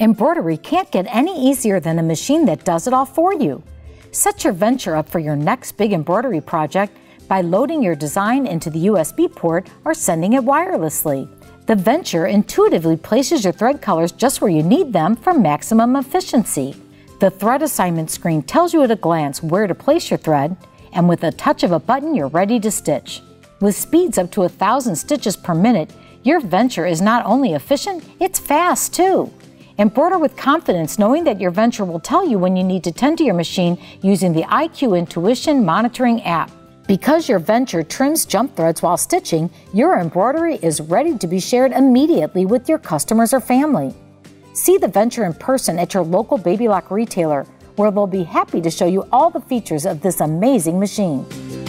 Embroidery can't get any easier than a machine that does it all for you. Set your venture up for your next big embroidery project by loading your design into the USB port or sending it wirelessly. The venture intuitively places your thread colors just where you need them for maximum efficiency. The thread assignment screen tells you at a glance where to place your thread, and with a touch of a button, you're ready to stitch. With speeds up to 1,000 stitches per minute, your venture is not only efficient, it's fast too. Embroider with confidence knowing that your venture will tell you when you need to tend to your machine using the IQ Intuition Monitoring app. Because your venture trims jump threads while stitching, your embroidery is ready to be shared immediately with your customers or family. See the venture in person at your local babylock retailer, where they'll be happy to show you all the features of this amazing machine.